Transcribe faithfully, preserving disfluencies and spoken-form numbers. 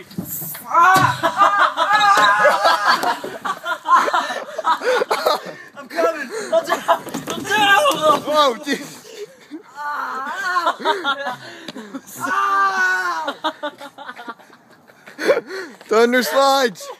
me. I'm coming. I'm down. I'm down. Oh, jeez. Thunder slides.